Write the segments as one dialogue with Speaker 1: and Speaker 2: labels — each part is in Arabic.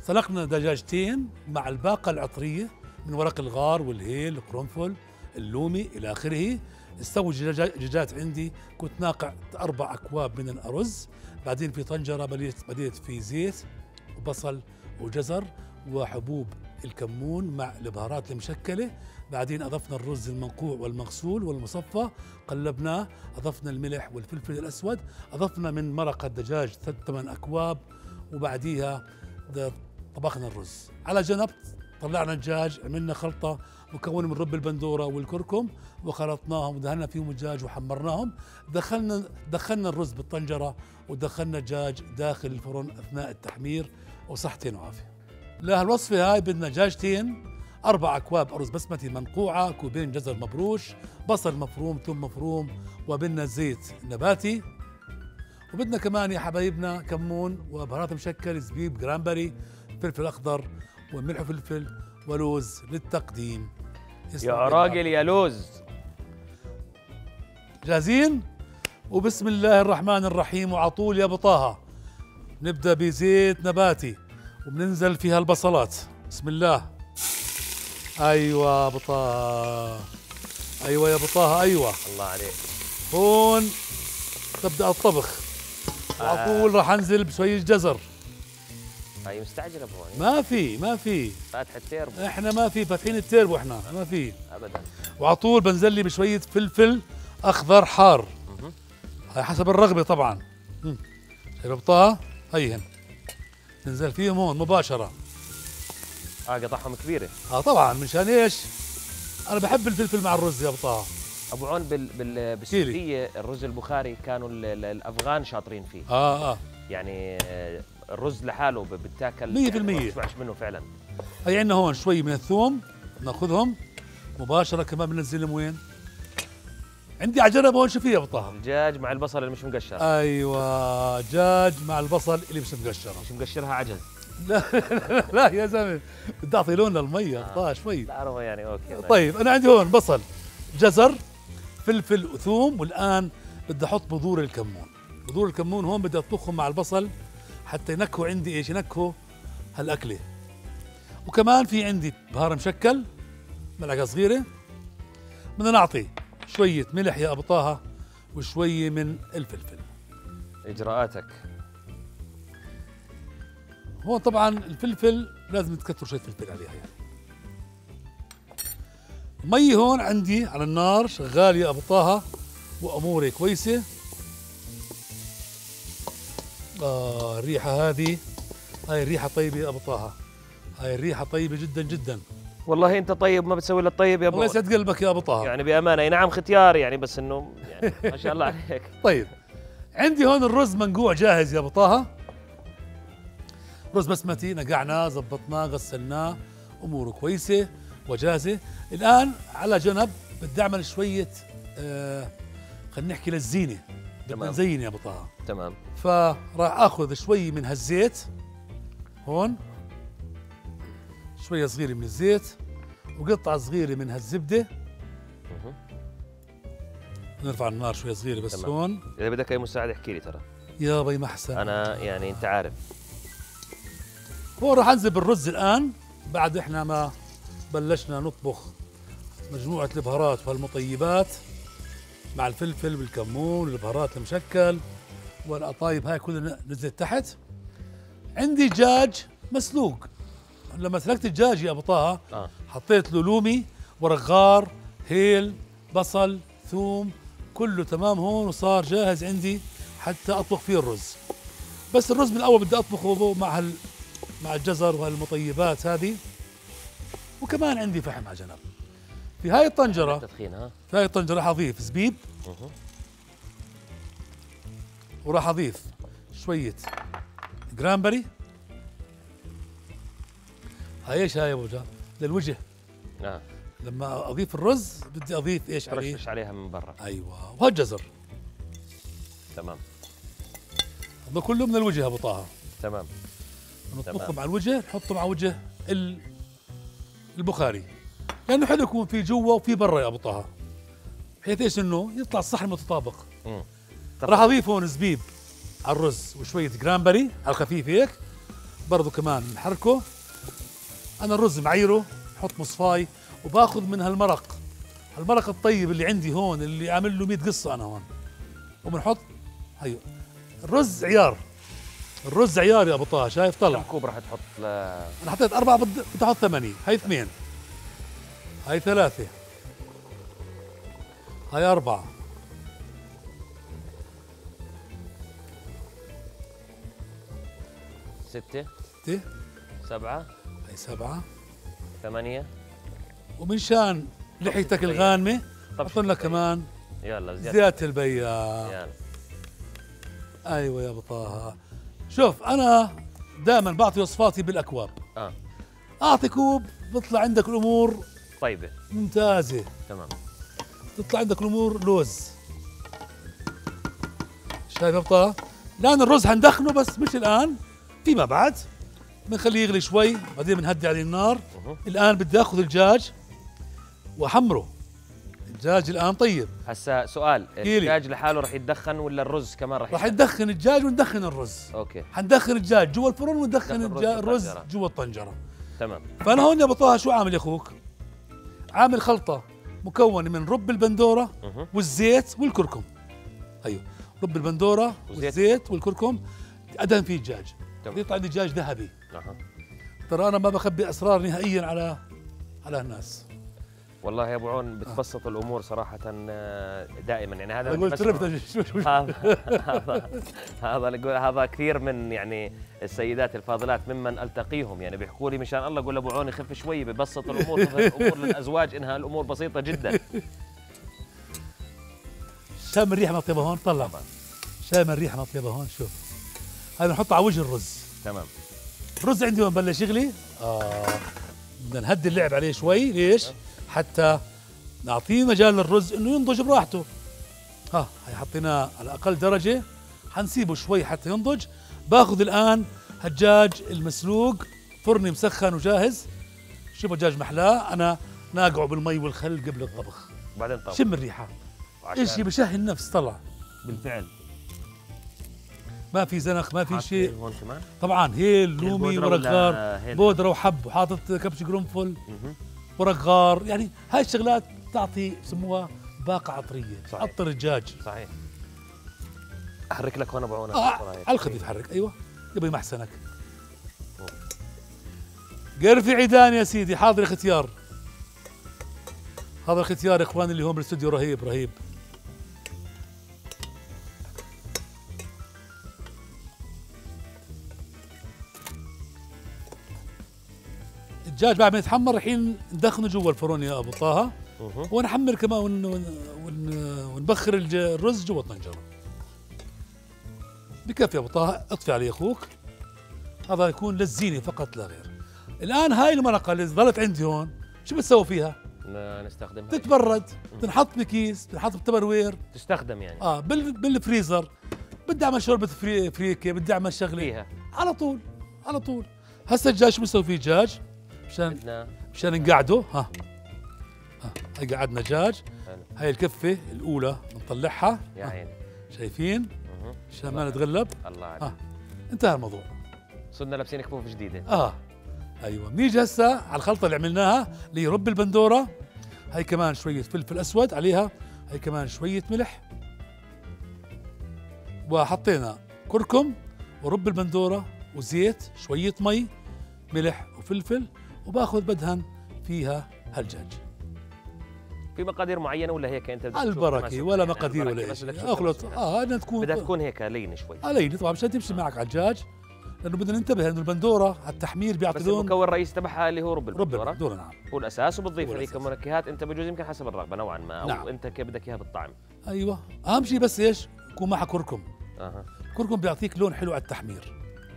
Speaker 1: سلقنا دجاجتين مع الباقة العطرية من ورق الغار والهيل القرنفل اللومي إلى آخره. استوى دجاجات عندي، كنت ناقع 4 أكواب من الأرز. بعدين في طنجرة بديت في زيت وبصل وجزر وحبوب الكمون مع البهارات المشكلة. بعدين أضفنا الرز المنقوع والمغسول والمصفى، قلبناه، أضفنا الملح والفلفل الأسود، أضفنا من مرق الدجاج 8 أكواب، وبعديها طبخنا الرز على جنب. طلعنا الدجاج، عملنا خلطة مكونة من رب البندورة والكركم وخلطناهم ودهنا فيهم الدجاج وحمرناهم. دخلنا الرز بالطنجرة ودخلنا الدجاج داخل الفرن أثناء التحمير، وصحتين وعافية. لهالوصفة هاي بدنا دجاجتين، 4 أكواب أرز بسمتي منقوعة، كوبين جزر مبروش، بصل مفروم، ثوم مفروم، وبدنا زيت نباتي، وبدنا كمان يا حبايبنا كمون وبهارات مشكل، زبيب، جرانبري، فلفل أخضر وملح وفلفل ولوز للتقديم.
Speaker 2: يا راجل يا لوز.
Speaker 1: جاهزين؟ وبسم الله الرحمن الرحيم. وعطول يا بطاها نبدأ بزيت نباتي وبننزل فيها البصلات. بسم الله. أيوة بطاها، أيوة يا بطاها، أيوة
Speaker 2: الله عليك.
Speaker 1: هون تبدأ الطبخ. وعطول راح أنزل بشوية جزر.
Speaker 2: هاي مستعجل ابو
Speaker 1: ما في
Speaker 2: فاتح التيربو.
Speaker 1: احنا ما في فاتحين التيربو، احنا ما في
Speaker 2: ابدا.
Speaker 1: وعطول بنزل لي بشويه فلفل اخضر حار، هاي حسب الرغبه طبعا. ربطها هيهن ننزل فيهم هون مباشره.
Speaker 2: قطعهم كبيره.
Speaker 1: طبعا، مشان ايش؟ انا بحب الفلفل مع الرز يا بطاها.
Speaker 2: ابو عون بالسعوديه الرز البخاري كانوا الافغان شاطرين فيه. يعني الرز لحاله بتاكل
Speaker 1: 100%،
Speaker 2: يعني ما بتشبعش منه فعلا.
Speaker 1: هي عندنا هون شوي من الثوم ناخذهم مباشره، كمان بننزلهم وين؟ عندي على جنب هون. شو فيها بطاها؟
Speaker 2: الدجاج مع البصل اللي مش مقشر.
Speaker 1: ايوه، دجاج مع البصل اللي مش مقشره.
Speaker 2: مش مقشرها عجز.
Speaker 1: لا لا يا زلمه، بدي اعطي لون للميه بطاها شوي.
Speaker 2: لا هو يعني اوكي.
Speaker 1: طيب انا عندي هون بصل، جزر، فلفل وثوم، والان بدي احط بذور الكمون. بذور الكمون هون بدي اطبخهم مع البصل حتى ينكهوا عندي ايش؟ ينكهوا هالاكله. وكمان في عندي بهار مشكل ملعقه صغيره. بدنا نعطي شويه ملح يا ابو طه وشويه من الفلفل.
Speaker 2: اجراءاتك
Speaker 1: هون طبعا الفلفل لازم تكتروا شويه فلفل عليها يعني. مي هون عندي على النار شغال يا ابو طه، واموري كويسه. الريحه هذه، هاي الريحه طيبه يا ابو طه، هاي الريحه طيبه جدا جدا.
Speaker 2: والله انت طيب، ما بتسوي الا الطيب يا ابو.
Speaker 1: الله يسعد قلبك يا ابو طه.
Speaker 2: يعني بامانه نعم ختيار يعني، بس انه يعني ما شاء الله عليك.
Speaker 1: طيب عندي هون الرز منقوع جاهز يا ابو طه. رز بسمتي نقعناه، زبطناه، غسلناه، اموره كويسه وجاهزه. الان على جنب بدي اعمل شويه خلينا نحكي للزينه، بدنا نزين يا ابو طه.
Speaker 2: تمام.
Speaker 1: فراح اخذ شوي من هالزيت هون، شويه صغيره من الزيت، وقطعه صغيره من هالزبده. نرفع النار شويه صغيره بس. تمام. هون
Speaker 2: اذا بدك اي مساعده احكي لي ترى.
Speaker 1: يا بي محسن،
Speaker 2: انا يعني انت عارف.
Speaker 1: هون راح انزل بالرز الان بعد احنا ما بلشنا نطبخ مجموعه البهارات والمطيبات مع الفلفل والكمون والبهارات المشكل والقطايب، هاي كلها نزلت تحت. عندي دجاج مسلوق. لما سلقت الدجاج يا ابو طه حطيت له لومي، ورق غار، هيل، بصل، ثوم، كله تمام هون، وصار جاهز عندي حتى اطبخ فيه الرز. بس الرز من الاول بدي اطبخه مع الجزر وهالمطيبات هذه. وكمان عندي فحم على جنب. في هاي الطنجره، في هاي الطنجره راح اضيف زبيب، وراح اضيف شويه جرانبري. هاي ايش هاي يا ابو جان؟ للوجه. لما اضيف الرز بدي اضيف ايش عليه؟
Speaker 2: رشش عليها من برا.
Speaker 1: ايوه، وهالجزر.
Speaker 2: تمام.
Speaker 1: هذا كله من الوجه يا ابو طه.
Speaker 2: تمام.
Speaker 1: نطبخه مع الوجه، نحطه مع وجه البخاري، لانه حلو يكون في جوا وفي برا يا ابو طه، بحيث ايش؟ انه يطلع الصحن متطابق. راح اضيف هون زبيب على الرز وشويه جرانبري على الخفيف هيك. برضو كمان بنحركه. انا الرز معيره، بحط مصفاي وباخذ من هالمرق، المرق الطيب اللي عندي هون اللي عامل له 100 قصه انا هون، وبنحط هيو. الرز عيار، الرز عيار يا ابو طه، شايف؟ طلع
Speaker 2: كم كوب راح تحط؟
Speaker 1: انا حطيت 4، بدي احط 8. هي 2، هي 3، هي 4،
Speaker 2: 6
Speaker 1: 6،
Speaker 2: 7،
Speaker 1: هي 7،
Speaker 2: 8.
Speaker 1: ومن شان لحيتك الغانمه بحط لك كمان
Speaker 2: يلا
Speaker 1: زيادة البياض.
Speaker 2: يلا
Speaker 1: ايوه يا ابو طه. شوف انا دائما بعطي وصفاتي بالاكواب. اعطي كوب بيطلع عندك الامور
Speaker 2: طيبه
Speaker 1: ممتازه،
Speaker 2: تمام،
Speaker 1: تطلع عندك الامور لوز. شايف يا ابو طه؟ الان الرز حندخنه بس مش الان، فيما بعد بنخليه يغلي شوي، بعدين بنهدي عليه النار. الان بدي اخذ الدجاج واحمره. الدجاج الان طيب.
Speaker 2: هسا سؤال، الدجاج لحاله رح يتدخن ولا الرز كمان
Speaker 1: رح يتدخن الدجاج وندخن الرز؟
Speaker 2: اوكي،
Speaker 1: حندخن الدجاج جوا الفرن وندخن الرز جوا الطنجره.
Speaker 2: تمام.
Speaker 1: فانا هون يا ابو طه شو عامل يا اخوك؟ عامل خلطه مكونه من رب البندوره والزيت والكركم. ايوه، رب البندوره والزيت والكركم، ادهن فيه الدجاج يطلع عندي دجاج ذهبي. ترى انا ما بخبي اسرار نهائيا على الناس.
Speaker 2: والله يا ابو عون بتبسط الامور صراحه دائما، يعني هذا
Speaker 1: قلت
Speaker 2: هذا كثير من يعني السيدات الفاضلات ممن التقيهم يعني بيحكوا لي مشان الله قول ابو عون يخف شوي، ببسط الامور، تظهر الامور للازواج انها الامور بسيطه جدا.
Speaker 1: شام الريحه مطيبه هون، طلع شام الريحه مطيبه هون. شوف هذا نحطه على وجه الرز.
Speaker 2: تمام.
Speaker 1: الرز عندي هون بلش يغلي. بدنا نهدي اللعب عليه شوي. ليش؟ حتى نعطيه مجال للرز انه ينضج براحته. هي حطيناه على اقل درجه، حنسيبه شوي حتى ينضج. باخذ الان الدجاج المسلوق، فرني مسخن وجاهز. شوفوا دجاج محلاه، انا ناقعه بالمي والخل قبل الطبخ.
Speaker 2: بعدين طبخ.
Speaker 1: شم الريحه، شيء بشهي النفس. طلع
Speaker 2: بالفعل
Speaker 1: ما في زنخ، ما في شيء.
Speaker 2: هون كمان
Speaker 1: طبعا هيل، لومي، ورق غار، بودره وحب، وحاطط كبش قرنفل، ورق غار. يعني هاي الشغلات تعطي بسموها باقة عطرية، عطر الدجاج.
Speaker 2: صحيح. احرك لك هون ابو عون
Speaker 1: على الخفيف حرك. ايوه قبل ما احسنك. قرفي عيدان يا سيدي. حاضر ختيار، هذا الختيار يا اخواني اللي هون بالاستوديو رهيب رهيب. الدجاج بعد ما يتحمر الحين ندخنه جوا الفرن يا ابو طه، ونحمر كمان ونبخر الرز جوا الطنجره. بكفي يا ابو طه. اطفي عليه اخوك، هذا يكون للزينه فقط لا غير. الان هاي المرقه اللي ظلت عندي هون شو بتسوي فيها؟
Speaker 2: نستخدمها،
Speaker 1: تتبرد، تنحط بكيس، تنحط بتبروير،
Speaker 2: تستخدم يعني
Speaker 1: بالفريزر. بدي اعمل شوربه فريكه، بدي اعمل شغله فيها على طول. هسه الدجاج شو بنسوي فيه؟ دجاج مشان نقعده. هاي قعدنا دجاج. هاي الكفه الاولى بنطلعها
Speaker 2: يا عيني،
Speaker 1: شايفين؟ مشان ما نتغلب.
Speaker 2: الله عليك.
Speaker 1: انتهى الموضوع.
Speaker 2: صرنا لابسين كفوف جديده.
Speaker 1: ايوه. بنيجي هسه على الخلطه اللي عملناها اللي هي رب البندوره. هاي كمان شويه فلفل اسود عليها، هاي كمان شويه ملح، وحطينا كركم ورب البندوره وزيت، شويه مي، ملح وفلفل، وباخذ بدهن فيها هالدجاج.
Speaker 2: في مقادير معينه ولا هيك انت بدك
Speaker 1: البركه ولا مقادير ولا شيء؟ اخلط. انها تكون
Speaker 2: بدها تكون هيك لينه شوي.
Speaker 1: لينه طبعا مشان تمشي معك على الدجاج، لانه بدنا ننتبه انه البندوره على التحمير بيعطي لون.
Speaker 2: بس المكون الرئيسي تبعها اللي هو رب البندوره.
Speaker 1: نعم،
Speaker 2: هو الاساس، وبتضيف عليه منكهات انت بجوز يمكن حسب الرغبه نوعا ما، او
Speaker 1: نعم.
Speaker 2: انت كيف بدك اياها بالطعم.
Speaker 1: ايوه. اهم شيء بس ايش؟ يكون معها كركم. الكركم بيعطيك لون حلو على التحمير.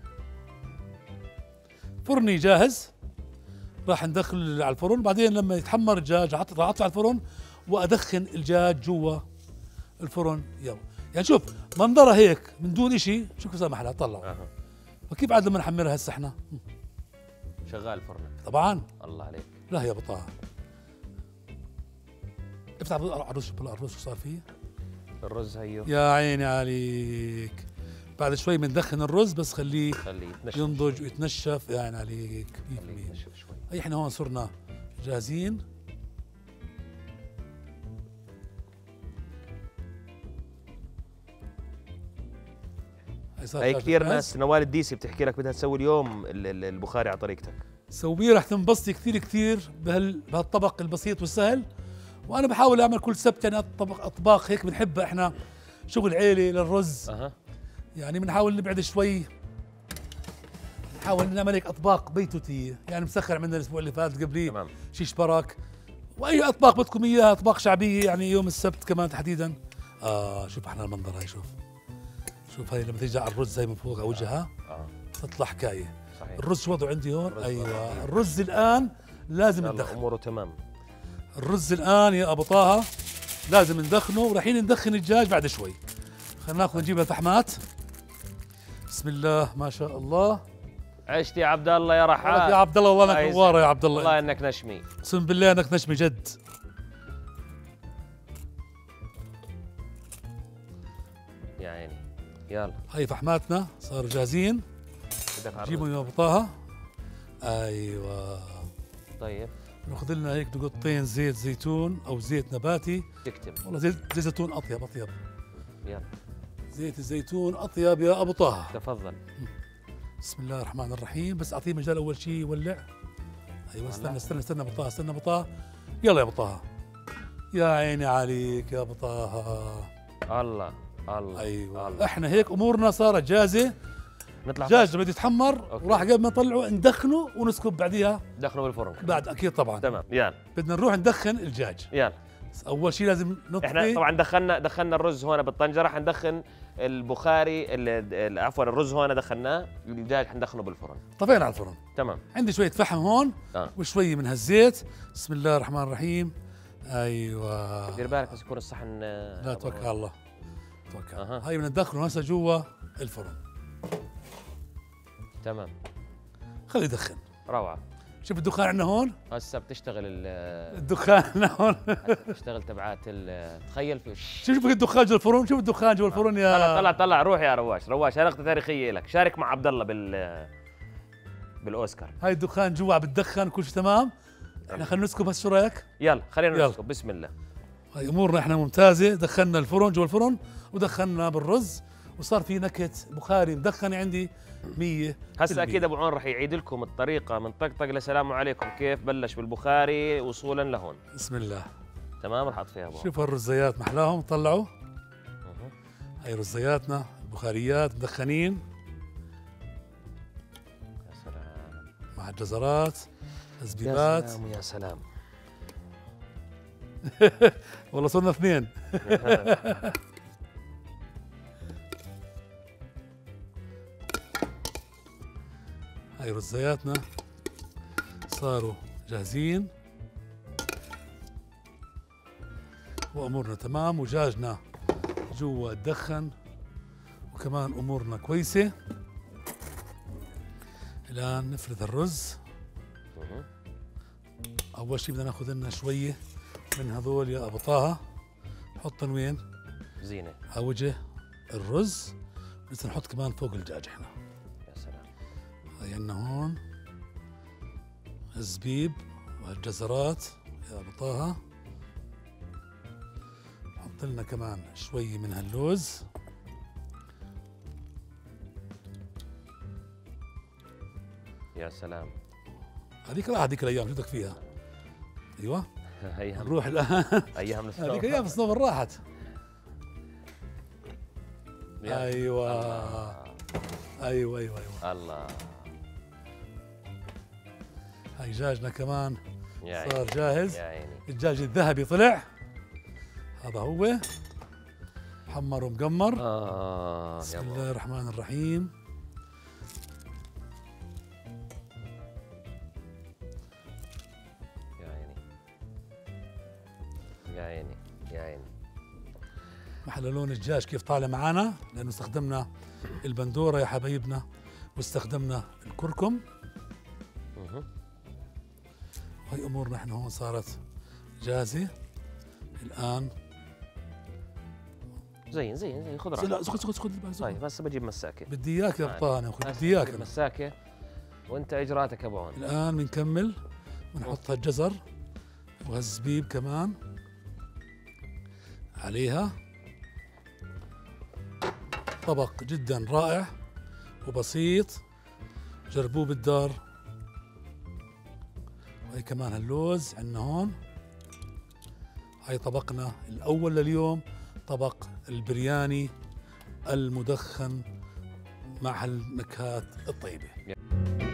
Speaker 1: فرني جاهز، راح ندخل على الفرن. بعدين لما يتحمر الدجاج راح اطلع على الفرن وادخن الدجاج جوا الفرن. يعني شوف منظرها هيك من دون شيء، شوف كيف سامح لها طلع. فكيف عاد لما نحمرها هسه احنا؟
Speaker 2: شغال فرنك
Speaker 1: طبعا.
Speaker 2: الله عليك.
Speaker 1: لا يا ابو طه، افتح الرز. شو صار فيه؟
Speaker 2: الرز هيو.
Speaker 1: يا عيني عليك. بعد شوي بندخن الرز بس خليه
Speaker 2: يتنشف
Speaker 1: ينضج ويتنشف. يعني عليك 100%.
Speaker 2: خليه يتنشف شوي.
Speaker 1: هي احنا هون صرنا جاهزين.
Speaker 2: هي كثير ناس نوال الديسي بتحكي لك بدها تسوي اليوم البخاري على طريقتك.
Speaker 1: سويه رح تنبسطي كثير كثير بهالطبق البسيط والسهل. وانا بحاول اعمل كل سبت يعني اطباق هيك بنحبها احنا، شغل عيلي للرز. يعني بنحاول نبعد شوي، نحاول نعمل هيك اطباق بيتوتيه. يعني مسخر عملنا الاسبوع اللي فات قبليه
Speaker 2: تمام
Speaker 1: شيش برك، واي اطباق بدكم اياها، اطباق شعبيه يعني يوم السبت كمان تحديدا. شوف احنا المنظر هاي، شوف هاي لما تيجي على الرز هاي من فوق على وجهها تطلع حكايه. صحيح. الرز شو وضعه عندي هون؟ ايوه الرز الان لازم ندخن.
Speaker 2: اموره تمام.
Speaker 1: الرز الان يا ابو طه لازم ندخنه، ورايحين ندخن الدجاج بعد شوي. خلينا ناخذ نجيب الفحمات. بسم الله ما شاء الله.
Speaker 2: عشت يا عبد الله يا رحال.
Speaker 1: يا عبد الله والله انك نواره يا عبد الله.
Speaker 2: والله انك نشمي.
Speaker 1: اقسم بالله انك نشمي جد.
Speaker 2: يا عيني. يلا
Speaker 1: هاي فحماتنا صاروا جاهزين. جيبوا يا ابو طه. ايوه
Speaker 2: طيب
Speaker 1: ناخذ لنا هيك نقطتين زيت زيتون او زيت نباتي.
Speaker 2: تكتب
Speaker 1: والله زيت زيتون اطيب.
Speaker 2: يلا
Speaker 1: زيت الزيتون اطيب يا ابو طه.
Speaker 2: تفضل.
Speaker 1: بسم الله الرحمن الرحيم. بس اعطيه مجال اول شيء يولع. ايوه استنى ابو طه، استنى ابو طه. يلا يا ابو طه. يا عيني عليك يا ابو طه.
Speaker 2: الله الله.
Speaker 1: ايوه
Speaker 2: الله.
Speaker 1: احنا هيك امورنا صارت جاهزه.
Speaker 2: نطلع
Speaker 1: الدجاج بده يتحمر، وراح قبل ما نطلعه ندخنه ونسكب بعديها.
Speaker 2: ندخنه بالفرن
Speaker 1: بعد اكيد طبعا.
Speaker 2: تمام. يلا
Speaker 1: بدنا نروح ندخن الدجاج.
Speaker 2: يلا
Speaker 1: اول شيء لازم نطفي.
Speaker 2: احنا طبعا دخلنا الرز هون بالطنجره، حندخن البخاري عفوا الرز هون دخلناه، الدجاج حندخنه بالفرن.
Speaker 1: طفينا على الفرن.
Speaker 2: تمام.
Speaker 1: عندي شويه فحم هون وشويه من هالزيت. بسم الله الرحمن الرحيم. ايوه
Speaker 2: دير بالك بس يكون الصحن.
Speaker 1: لا توكل على الله. توكل. هاي بدنا ندخله هسه جوا الفرن.
Speaker 2: تمام.
Speaker 1: خليه يدخن.
Speaker 2: روعه.
Speaker 1: شوف الدخان عندنا هون.
Speaker 2: هسه بتشتغل
Speaker 1: الدخان عندنا هون.
Speaker 2: بتشتغل تبعات تخيل في
Speaker 1: شوف الدخان جوا الفرن. شوف الدخان جوا الفرن يا
Speaker 2: طلع روح يا رواش. هاي نقطه تاريخيه لك. شارك مع عبد الله بالاوسكار.
Speaker 1: هاي الدخان جوا بتدخن كل شيء تمام. احنا خلينا نسكب هسه، شو رايك؟
Speaker 2: يلا خلينا نسكب. بسم الله.
Speaker 1: هاي امورنا احنا ممتازه. دخلنا الفرن جوا الفرن ودخلنا بالرز وصار في نكهه بخاري مدخنه عندي 100%.
Speaker 2: هسه اكيد ابو عون رح يعيد لكم الطريقه من طقطق لسلام عليكم، كيف بلش بالبخاري وصولا لهون.
Speaker 1: بسم الله.
Speaker 2: تمام. رح اطفيها ابو.
Speaker 1: شوفوا الرزيات محلاهم طلعوا. هاي رزياتنا البخاريات مدخنين.
Speaker 2: يا سلام.
Speaker 1: مع الجزرات الزبيبات.
Speaker 2: يا سلام يا سلام.
Speaker 1: والله صرنا اثنين. هاي رزياتنا صاروا جاهزين وامورنا تمام، ودجاجنا جوا تدخن وكمان امورنا كويسه. الان نفرد الرز. اول شيء بدنا ناخذ لنا شويه من هذول يا ابو طه. حطن وين؟
Speaker 2: زينه
Speaker 1: على وجه الرز. بس نحط كمان فوق الدجاج احنا.
Speaker 2: يا سلام.
Speaker 1: هاي عندنا هون الزبيب والجزرات يا ابو طه. نحط لنا كمان شوي من هاللوز.
Speaker 2: يا سلام.
Speaker 1: هذيك راح هذيك الايام شو بدك فيها؟ ايوه
Speaker 2: ايام
Speaker 1: نروح الان.
Speaker 2: ايام السنوبر.
Speaker 1: هذيك ايام السنوبر راحت.
Speaker 2: يا
Speaker 1: ايوه
Speaker 2: الله.
Speaker 1: ايوه
Speaker 2: الله.
Speaker 1: هاي دجاجنا كمان
Speaker 2: يا
Speaker 1: صار جاهز.
Speaker 2: يا عيني.
Speaker 1: الدجاج الذهبي طلع. هذا هو محمر ومقمر. بسم الله الرحمن الرحيم.
Speaker 2: يا عيني يا عيني يا عيني.
Speaker 1: محل لون الدجاج كيف طالع معنا، لانه استخدمنا البندوره يا حبايبنا واستخدمنا الكركم. وهي امورنا احنا هون صارت جاهزه. الان
Speaker 2: زين خذ
Speaker 1: لا
Speaker 2: راحتك.
Speaker 1: خذ
Speaker 2: طيب هسه بجيب مساكه.
Speaker 1: بدي اياك يا ابطال يا اخوي،
Speaker 2: هسه
Speaker 1: بدي اياك
Speaker 2: بجيب
Speaker 1: أنا.
Speaker 2: مساكه وانت اجراتك ابو عون.
Speaker 1: الان بنكمل بنحط الجزر وهالزبيب كمان عليها. طبق جدا رائع وبسيط، جربوه بالدار. وهي كمان هاللوز عندنا هون. هاي طبقنا الأول لليوم، طبق البرياني المدخن مع هالنكهات الطيبة.